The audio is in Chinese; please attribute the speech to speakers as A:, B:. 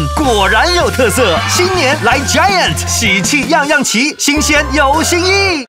A: 果然有特色。新年来 Giant， 喜气样样齐，新鲜有新意。